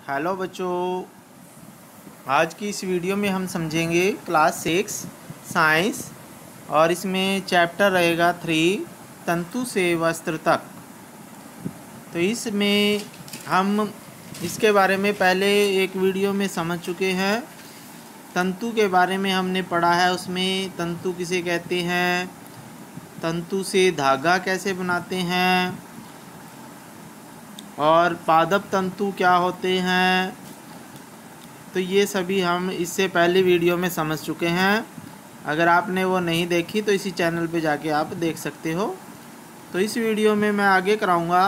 Hello बच्चों, आज की इस वीडियो में हम समझेंगे क्लास 6 साइंस और इसमें चैप्टर रहेगा 3 तंतु से वस्त्र तक। तो इसमें हम इसके बारे में पहले एक वीडियो में समझ चुके हैं। तंतु के बारे में हमने पढ़ा है, उसमें तंतु किसे कहते हैं, तंतु से धागा कैसे बनाते हैं और पादप तंतु क्या होते हैं। तो ये सभी हम इससे पहले वीडियो में समझ चुके हैं। अगर आपने वो नहीं देखी तो इसी चैनल पे जाके आप देख सकते हो। तो इस वीडियो में मैं आगे कराऊंगा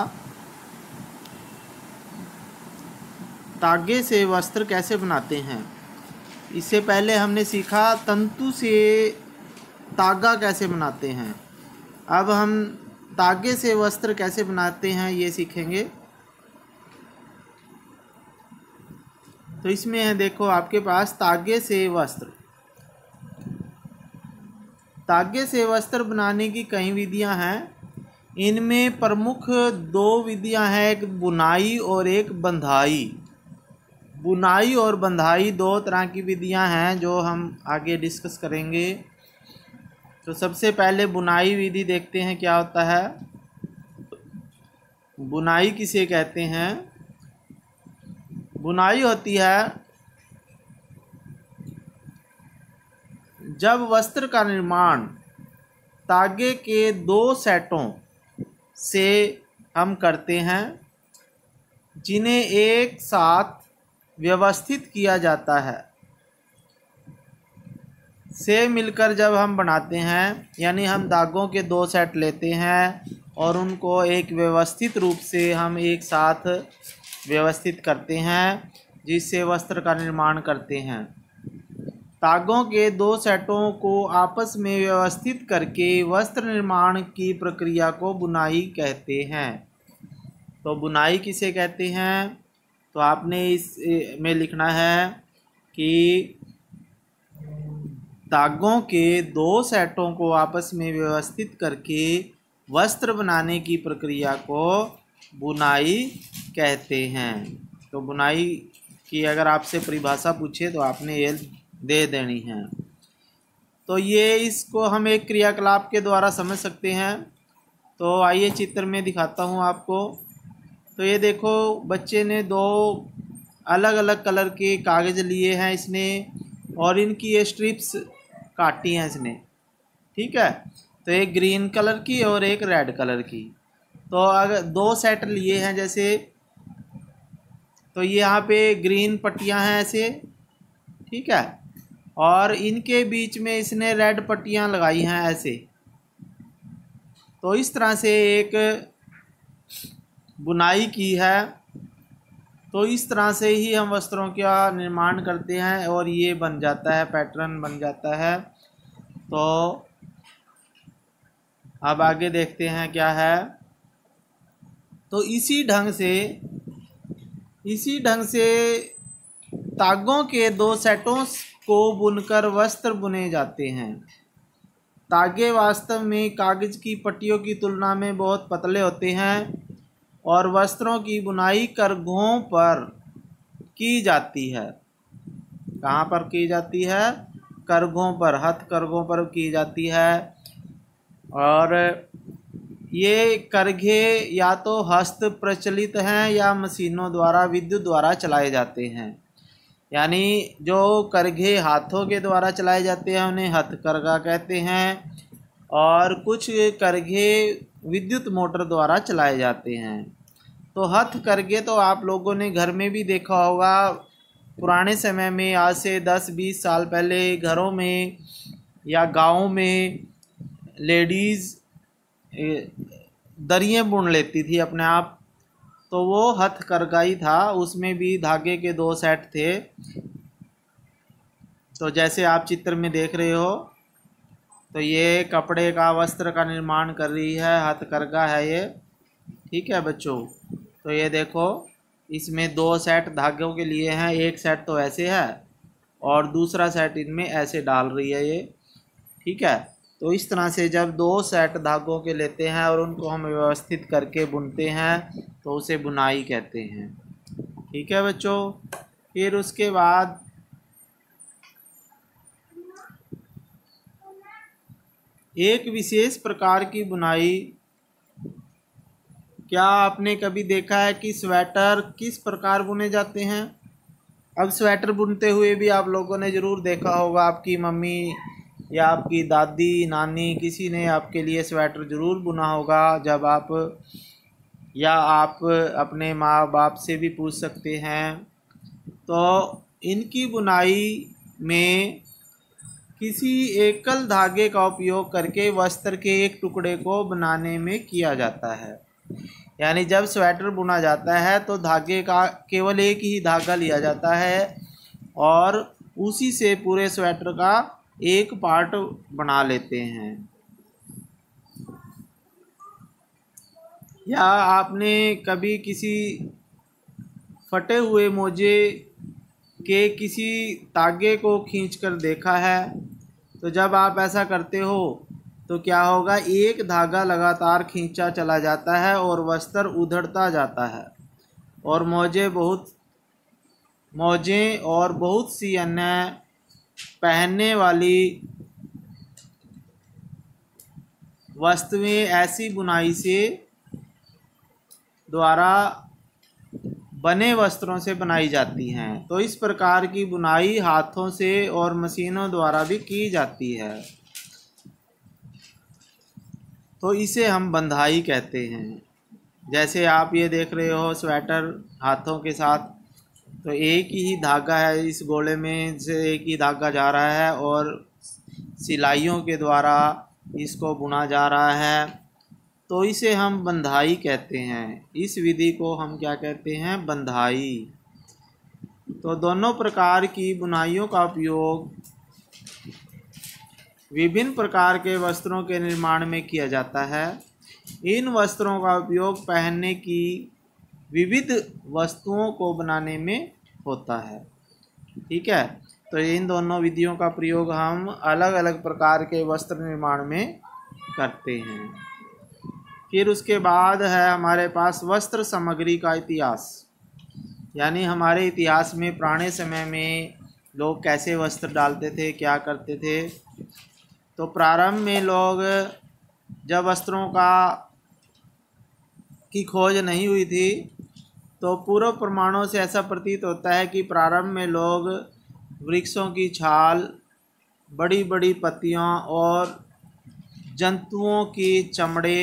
धागे से वस्त्र कैसे बनाते हैं। इससे पहले हमने सीखा तंतु से धागा कैसे बनाते हैं। अब हम धागे से वस्त्र कैसे बनाते हैं ये सीखेंगे। तो इसमें है, देखो आपके पास धागे से वस्त्र। धागे से वस्त्र बनाने की कई विधियां हैं। इनमें प्रमुख दो विधियां हैं, एक बुनाई और एक बंधाई। बुनाई और बंधाई दो तरह की विधियां हैं जो हम आगे डिस्कस करेंगे। तो सबसे पहले बुनाई विधि देखते हैं क्या होता है। बुनाई किसे कहते हैं। बुनाई होती है जब वस्त्र का निर्माण धागे के दो सेटों से हम करते हैं जिन्हें एक साथ व्यवस्थित किया जाता है। से मिलकर जब हम बनाते हैं, यानी हम धागों के दो सेट लेते हैं और उनको एक व्यवस्थित रूप से हम एक साथ व्यवस्थित करते हैं, जिससे वस्त्र का निर्माण करते हैं। धागों के दो सेटों को आपस में व्यवस्थित करके वस्त्र निर्माण की प्रक्रिया को बुनाई कहते हैं। तो बुनाई किसे कहते हैं, तो आपने इस में लिखना है कि धागों के दो सेटों को आपस में व्यवस्थित करके वस्त्र बनाने की प्रक्रिया को बुनाई कहते हैं। तो बुनाई की अगर आपसे परिभाषा पूछे तो आपने ये दे देनी है। तो ये इसको हम एक क्रियाकलाप के द्वारा समझ सकते हैं। तो आइए चित्र में दिखाता हूँ आपको। तो ये देखो, बच्चे ने दो अलग अलग कलर के कागज़ लिए हैं इसने, और इनकी ये स्ट्रिप्स काटी हैं इसने, ठीक है। तो एक ग्रीन कलर की और एक रेड कलर की। तो अगर दो सेट लिए हैं जैसे, तो ये यहाँ पे ग्रीन पट्टियाँ हैं ऐसे, ठीक है, और इनके बीच में इसने रेड पट्टियाँ लगाई हैं ऐसे। तो इस तरह से एक बुनाई की है। तो इस तरह से ही हम वस्त्रों का निर्माण करते हैं और ये बन जाता है, पैटर्न बन जाता है। तो अब आगे देखते हैं क्या है। तो इसी ढंग से धागों के दो सेटों को बुनकर वस्त्र बुने जाते हैं। धागे वास्तव में कागज़ की पट्टियों की तुलना में बहुत पतले होते हैं और वस्त्रों की बुनाई करघों पर की जाती है। कहाँ पर की जाती है, करघों पर, हथकरघों पर की जाती है। और ये करघे या तो हस्त प्रचलित हैं या मशीनों द्वारा, विद्युत द्वारा चलाए जाते हैं। यानी जो करघे हाथों के द्वारा चलाए जाते हैं उन्हें हथकरघा कहते हैं, और कुछ करघे विद्युत मोटर द्वारा चलाए जाते हैं। तो हथकरघे तो आप लोगों ने घर में भी देखा होगा। पुराने समय में, आज से 10-20 साल पहले, घरों में या गाँव में लेडीज़ दरियाँ बुन लेती थी अपने आप। तो वो हथकरघा ही था, उसमें भी धागे के दो सेट थे। तो जैसे आप चित्र में देख रहे हो, तो ये कपड़े का, वस्त्र का निर्माण कर रही है, हथकरघा है ये, ठीक है बच्चों। तो ये देखो, इसमें दो सेट धागों के लिए हैं, एक सेट तो ऐसे है और दूसरा सेट इनमें ऐसे डाल रही है ये, ठीक है। तो इस तरह से जब दो सेट धागों के लेते हैं और उनको हम व्यवस्थित करके बुनते हैं तो उसे बुनाई कहते हैं। ठीक है बच्चों। फिर उसके बाद एक विशेष प्रकार की बुनाई, क्या आपने कभी देखा है कि स्वेटर किस प्रकार बुने जाते हैं? अब स्वेटर बुनते हुए भी आप लोगों ने ज़रूर देखा होगा, आपकी मम्मी या आपकी दादी नानी किसी ने आपके लिए स्वेटर ज़रूर बुना होगा। जब आप या आप अपने माँ बाप से भी पूछ सकते हैं। तो इनकी बुनाई में किसी एकल धागे का उपयोग करके वस्त्र के एक टुकड़े को बनाने में किया जाता है। यानी जब स्वेटर बुना जाता है तो धागे का केवल एक ही धागा लिया जाता है और उसी से पूरे स्वेटर का एक पार्ट बना लेते हैं। या आपने कभी किसी फटे हुए मोजे के किसी तागे को खींचकर देखा है? तो जब आप ऐसा करते हो तो क्या होगा, एक धागा लगातार खींचा चला जाता है और वस्त्र उधड़ता जाता है और मोजें और बहुत सी अन्य पहनने वाली वस्तुएं ऐसी बुनाई से द्वारा बने वस्त्रों से बनाई जाती हैं। तो इस प्रकार की बुनाई हाथों से और मशीनों द्वारा भी की जाती है। तो इसे हम बंधाई कहते हैं। जैसे आप ये देख रहे हो स्वेटर हाथों के साथ, तो एक ही धागा है, इस गोले में से एक ही धागा जा रहा है और सिलाइयों के द्वारा इसको बुना जा रहा है। तो इसे हम बंधाई कहते हैं। इस विधि को हम क्या कहते हैं? बंधाई। तो दोनों प्रकार की बुनाइयों का उपयोग विभिन्न प्रकार के वस्त्रों के निर्माण में किया जाता है। इन वस्त्रों का उपयोग पहनने की विविध वस्तुओं को बनाने में होता है। ठीक है, तो इन दोनों विधियों का प्रयोग हम अलग अलग प्रकार के वस्त्र निर्माण में करते हैं। फिर उसके बाद है हमारे पास वस्त्र सामग्री का इतिहास। यानी हमारे इतिहास में पुराने समय में लोग कैसे वस्त्र डालते थे, क्या करते थे। तो प्रारंभ में लोग जब वस्त्रों की खोज नहीं हुई थी, तो पूर्व प्रमाणों से ऐसा प्रतीत होता है कि प्रारंभ में लोग वृक्षों की छाल, बड़ी बड़ी पत्तियां और जंतुओं की चमड़े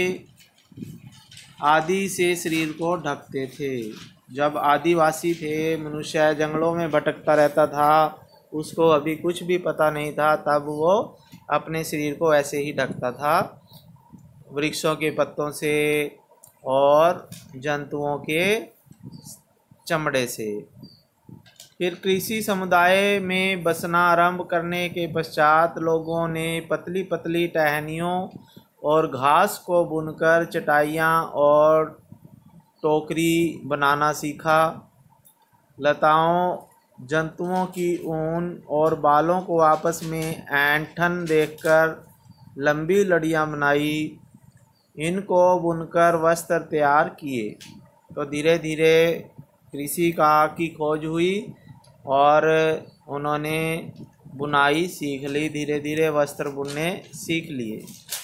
आदि से शरीर को ढकते थे। जब आदिवासी थे, मनुष्य जंगलों में भटकता रहता था, उसको अभी कुछ भी पता नहीं था, तब वो अपने शरीर को ऐसे ही ढकता था, वृक्षों के पत्तों से और जंतुओं के चमड़े से। फिर कृषि समुदाय में बसना आरंभ करने के पश्चात लोगों ने पतली पतली टहनियों और घास को बुनकर चटाइयाँ और टोकरी बनाना सीखा। लताओं, जंतुओं की ऊन और बालों को आपस में ऐंठन देखकर लंबी लड़ियाँ बनाई। इनको बुनकर वस्त्र तैयार किए। तो धीरे धीरे कृषि की खोज हुई और उन्होंने बुनाई सीख ली, धीरे धीरे वस्त्र बुनने सीख लिए।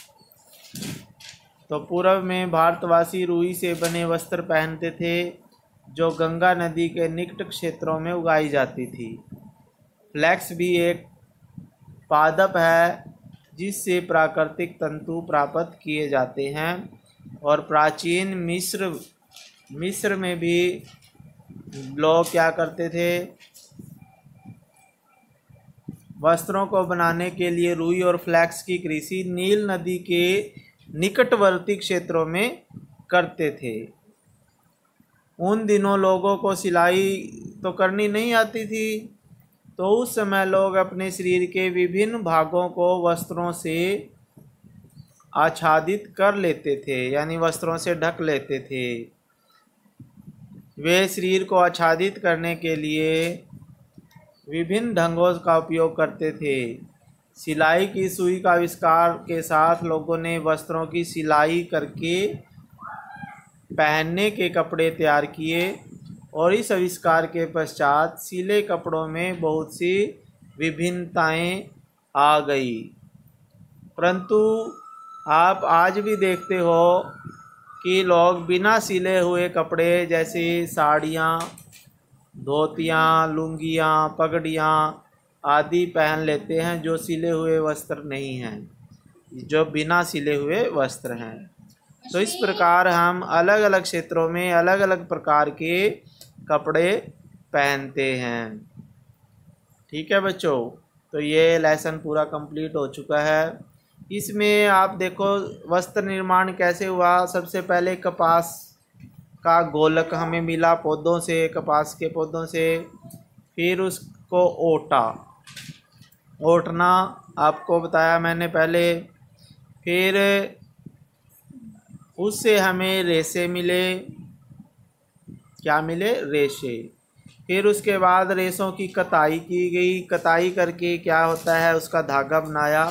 तो पूर्व में भारतवासी रुई से बने वस्त्र पहनते थे, जो गंगा नदी के निकट क्षेत्रों में उगाई जाती थी। फ्लैक्स भी एक पादप है जिससे प्राकृतिक तंतु प्राप्त किए जाते हैं। और प्राचीन मिस्र में भी लोग क्या करते थे, वस्त्रों को बनाने के लिए रुई और फ्लैक्स की कृषि नील नदी के निकटवर्ती क्षेत्रों में करते थे। उन दिनों लोगों को सिलाई तो करनी नहीं आती थी, तो उस समय लोग अपने शरीर के विभिन्न भागों को वस्त्रों से आच्छादित कर लेते थे, यानी वस्त्रों से ढक लेते थे। वे शरीर को आच्छादित करने के लिए विभिन्न ढंगों का उपयोग करते थे। सिलाई की सुई का आविष्कार के साथ लोगों ने वस्त्रों की सिलाई करके पहनने के कपड़े तैयार किए। और इस आविष्कार के पश्चात सिले कपड़ों में बहुत सी विभिन्नताएं आ गई। परंतु आप आज भी देखते हो कि लोग बिना सिले हुए कपड़े जैसे साड़ियाँ, धोतियाँ, लुंगियाँ, पगड़ियाँ आदि पहन लेते हैं, जो सिले हुए वस्त्र नहीं हैं, जो बिना सिले हुए वस्त्र हैं। तो इस प्रकार हम अलग अलग क्षेत्रों में अलग अलग प्रकार के कपड़े पहनते हैं। ठीक है बच्चों, तो ये लेसन पूरा कंप्लीट हो चुका है। इसमें आप देखो वस्त्र निर्माण कैसे हुआ। सबसे पहले कपास का गोलक हमें मिला पौधों से, कपास के पौधों से। फिर उसको ओटना आपको बताया मैंने पहले। फिर उससे हमें रेशे मिले। क्या मिले? रेशे। फिर उसके बाद रेशों की कताई की गई। कताई करके क्या होता है, उसका धागा बनाया।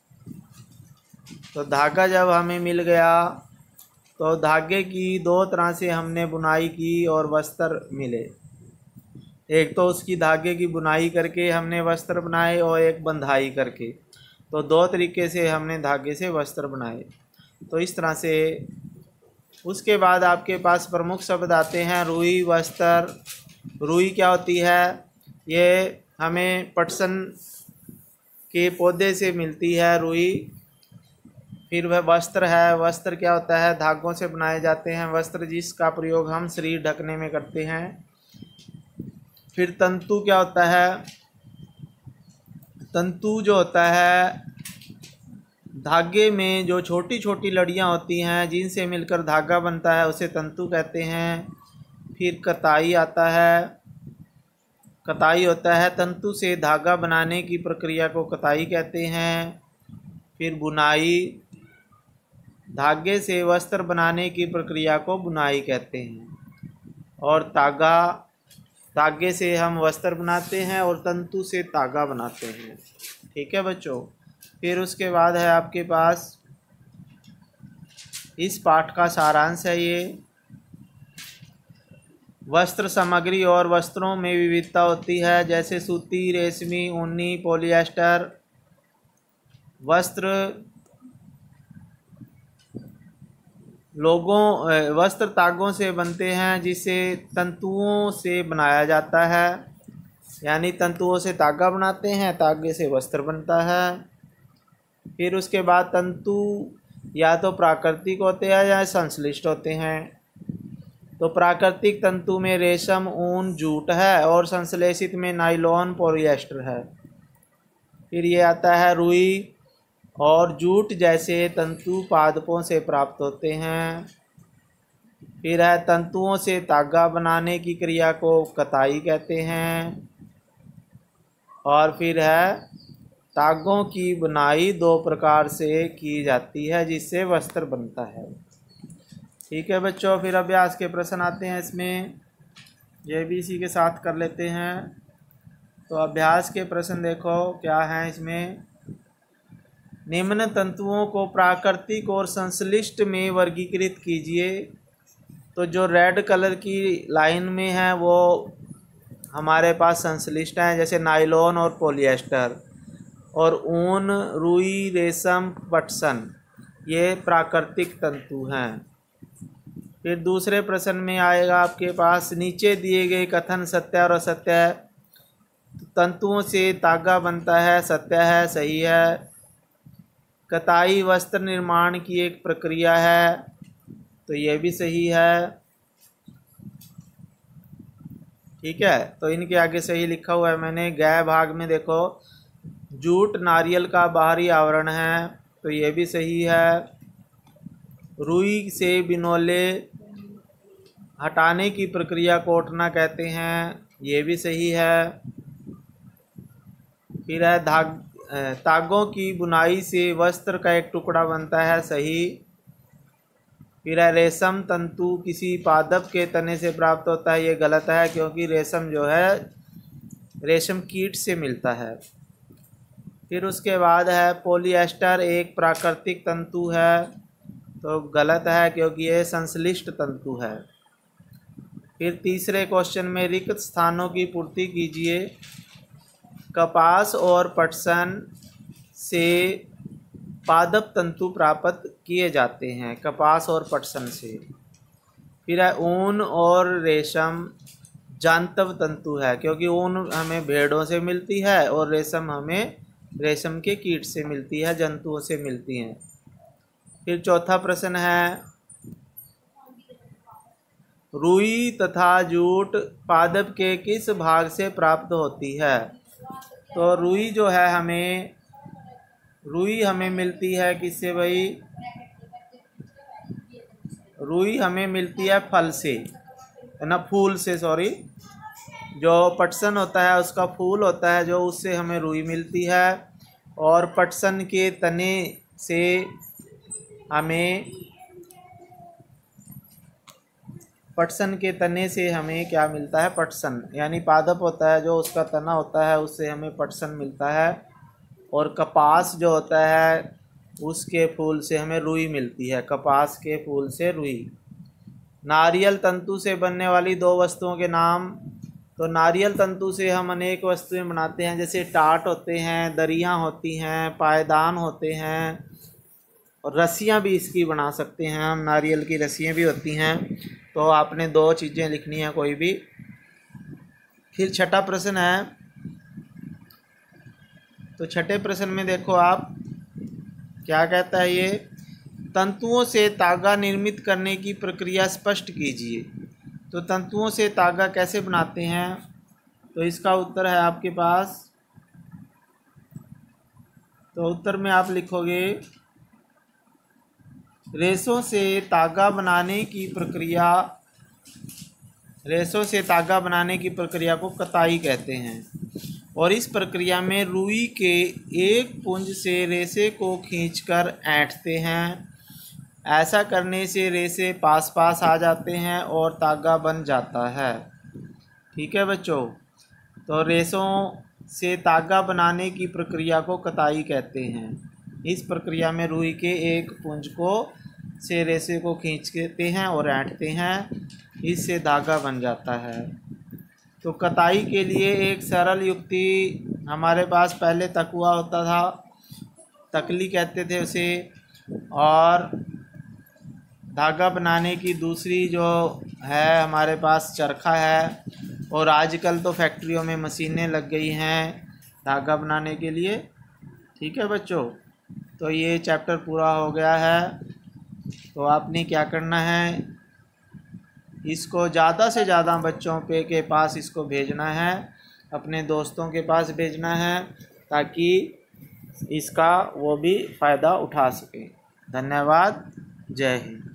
तो धागा जब हमें मिल गया तो धागे की दो तरह से हमने बुनाई की और वस्त्र मिले। एक तो उसकी धागे की बुनाई करके हमने वस्त्र बनाए और एक बंधाई करके। तो दो तरीके से हमने धागे से वस्त्र बनाए। तो इस तरह से उसके बाद आपके पास प्रमुख शब्द आते हैं रुई, वस्त्र। रुई क्या होती है? ये हमें पटसन के पौधे से मिलती है रुई। फिर वह वस्त्र है। वस्त्र क्या होता है? धागों से बनाए जाते हैं वस्त्र, जिसका प्रयोग हम शरीर ढकने में करते हैं। फिर तंतु क्या होता है? तंतु जो होता है, धागे में जो छोटी छोटी लड़ियाँ होती हैं जिनसे मिलकर धागा बनता है, उसे तंतु कहते हैं। फिर कताई आता है। कताई होता है तंतु से धागा बनाने की प्रक्रिया को कताई कहते हैं। फिर बुनाई, धागे से वस्त्र बनाने की प्रक्रिया को बुनाई कहते हैं। और तागा, धागे से हम वस्त्र बनाते हैं और तंतु से तागा बनाते हैं। ठीक है बच्चों। फिर उसके बाद है आपके पास इस पाठ का सारांश है ये। वस्त्र सामग्री और वस्त्रों में विविधता होती है, जैसे सूती, रेशमी, ऊनी, पॉलिएस्टर। वस्त्र तागों से बनते हैं, जिसे तंतुओं से बनाया जाता है। यानी तंतुओं से तागा बनाते हैं, तागे से वस्त्र बनता है। फिर उसके बाद तंतु या तो प्राकृतिक होते हैं या संश्लिष्ट होते हैं। तो प्राकृतिक तंतु में रेशम, ऊन, जूट है और संश्लेषित में नायलॉन, पॉलिएस्टर है। फिर ये आता है रुई और जूट जैसे तंतु पादपों से प्राप्त होते हैं। फिर है तंतुओं से तागा बनाने की क्रिया को कताई कहते हैं। और फिर है तागों की बुनाई दो प्रकार से की जाती है, जिससे वस्त्र बनता है। ठीक है बच्चों, फिर अभ्यास के प्रश्न आते हैं इसमें, ये भी इसी के साथ कर लेते हैं। तो अभ्यास के प्रश्न देखो क्या हैं इसमें। निम्न तंतुओं को प्राकृतिक और संश्लिष्ट में वर्गीकृत कीजिए। तो जो रेड कलर की लाइन में है वो हमारे पास संश्लिष्ट हैं, जैसे नायलॉन और पॉलिएस्टर। और ऊन, रुई, रेशम, पटसन ये प्राकृतिक तंतु हैं। फिर दूसरे प्रश्न में आएगा आपके पास नीचे दिए गए कथन सत्य और असत्य है। तंतुओं से तागा बनता है, सत्य है, सही है। कताई वस्त्र निर्माण की एक प्रक्रिया है, तो यह भी सही है। ठीक है, तो इनके आगे सही लिखा हुआ है मैंने। गै भाग में देखो, जूट नारियल का बाहरी आवरण है, तो ये भी सही है। रुई से बिनोले हटाने की प्रक्रिया को ओटना कहते हैं, ये भी सही है। फिर है तागों की बुनाई से वस्त्र का एक टुकड़ा बनता है, सही। फिर है रेशम तंतु किसी पादप के तने से प्राप्त होता है, ये गलत है, क्योंकि रेशम जो है रेशम कीट से मिलता है। फिर उसके बाद है पॉलिएस्टर एक प्राकृतिक तंतु है, तो गलत है क्योंकि ये संश्लिष्ट तंतु है। फिर तीसरे क्वेश्चन में रिक्त स्थानों की पूर्ति कीजिए। कपास और पटसन से पादप तंतु प्राप्त किए जाते हैं, कपास और पटसन से। फिर है ऊन और रेशम जांतव तंतु है, क्योंकि ऊन हमें भेड़ों से मिलती है और रेशम हमें रेशम के कीट से मिलती है, जंतुओं से मिलती हैं। फिर चौथा प्रश्न है रुई तथा जूट पादप के किस भाग से प्राप्त होती है। तो रुई जो है रुई हमें मिलती है किससे भाई, रुई हमें मिलती है फल से, है ना, फूल से, सॉरी। जो पटसन होता है उसका फूल होता है जो, उससे हमें रुई मिलती है। और पटसन के तने से हमें क्या मिलता है, पटसन, यानी पादप होता है जो, उसका तना होता है, उससे हमें पटसन मिलता है। और कपास जो होता है उसके फूल से हमें रुई मिलती है, कपास के फूल से रुई। नारियल तंतु से बनने वाली दो वस्तुओं के नाम। तो नारियल तंतु से हम अनेक वस्तुएं बनाते हैं, जैसे टाट होते हैं, दरियाँ होती हैं, पायदान होते हैं, और रस्सियाँ भी इसकी बना सकते हैं हम, नारियल की रस्सियाँ भी होती हैं। तो आपने दो चीज़ें लिखनी है कोई भी। फिर छठा प्रश्न है, तो छठे प्रश्न में देखो आप क्या कहता है, ये तंतुओं से तागा निर्मित करने की प्रक्रिया स्पष्ट कीजिए। तो तंतुओं से तागा कैसे बनाते हैं, तो इसका उत्तर है आपके पास, तो उत्तर में आप लिखोगे रेशों से तागा बनाने की प्रक्रिया को कताई कहते हैं। और इस प्रक्रिया में रुई के एक पुंज से रेशे को खींचकर ऐंठते हैं। ऐसा करने से रेशे पास पास आ जाते हैं और तागा बन जाता है। ठीक है बच्चों, तो रेशों से तागा बनाने की प्रक्रिया को कताई कहते हैं। इस प्रक्रिया में रुई के एक पुंज से रेशे को खींचते हैं और ऐंठते हैं, इससे धागा बन जाता है। तो कताई के लिए एक सरल युक्ति हमारे पास पहले तकुआ होता था, तकली कहते थे उसे, और धागा बनाने की दूसरी जो है हमारे पास चरखा है। और आजकल तो फैक्ट्रियों में मशीनें लग गई हैं धागा बनाने के लिए। ठीक है बच्चों, तो ये चैप्टर पूरा हो गया है। तो आपने क्या करना है, इसको ज़्यादा से ज़्यादा बच्चों के पास इसको भेजना है, अपने दोस्तों के पास भेजना है, ताकि इसका वो भी फ़ायदा उठा सकें। धन्यवाद, जय हिंद।